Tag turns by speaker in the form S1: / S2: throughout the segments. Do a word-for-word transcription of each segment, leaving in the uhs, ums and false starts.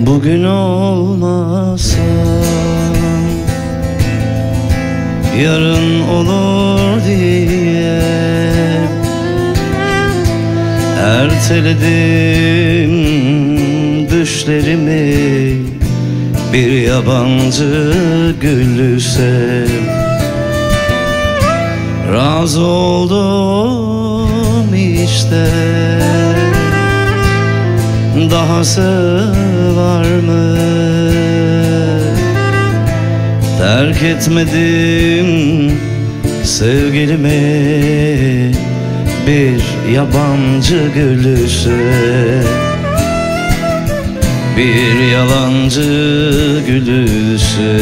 S1: Bugün olmasa yarın olur diye erteledim düşlerimi. Bir yabancı gülse razı oldum işte. Dahası var mı? Terk etmedim sevgilimi. Bir yabancı gülse, bir yalancı gülse.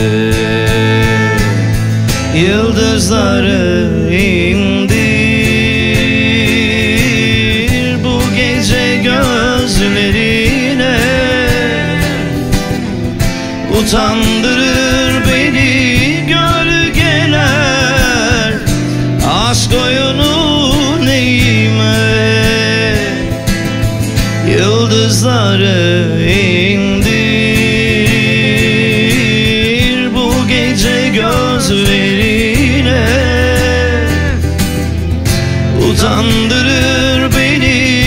S1: Yıldızları indir bu gece gözlerine. Utandırır beni gölgeler, aşk oyunu neyime. Yıldızları indir bu gece gözlerine. Utandırır beni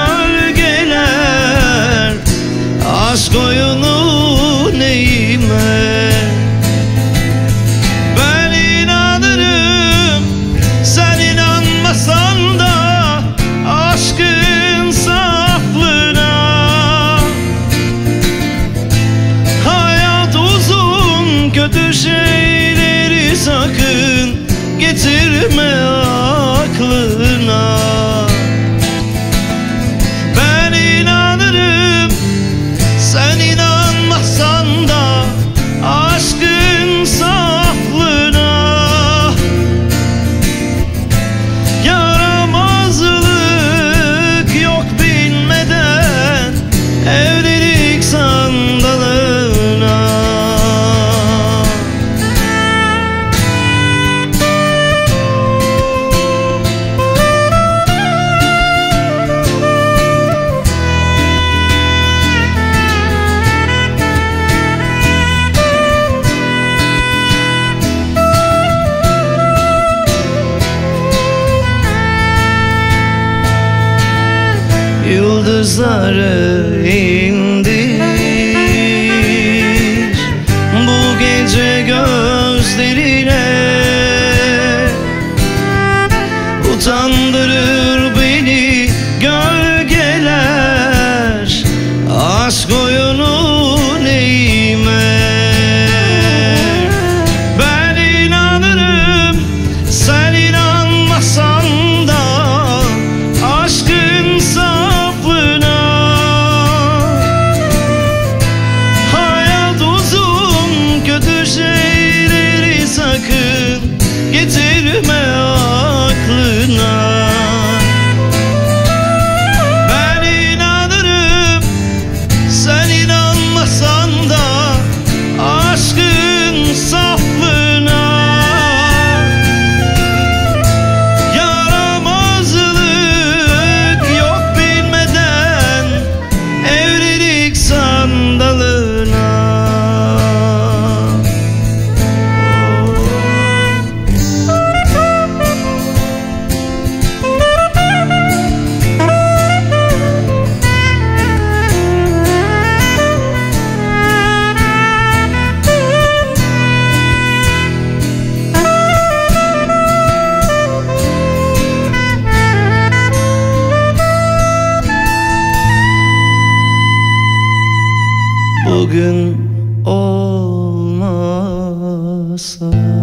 S1: gölgeler, aşk oyunu neyime. Ben inanırım sen inanmasan da aşkın saflığına. Hayat uzun, kötü şeyleri sakın getirme aklına. Ben inanırım sen inanmasan da aşkın saflığına. Yaramazlık yok bilmeden evlilik sandalına. Yıldızları indir bu gece gözlerine. Utandırır beni gölgeler, aşk oyunu neyime. Ben inanırım sen inanmasan da aşkın saflığına. Hayat uzun, kötü şeyleri sakın getirme aklına. Ben inanırım sen inanmasan da aşkın saflığına. Yaramazlık yok bilmeden evlilik sandalına. Bugün olmasa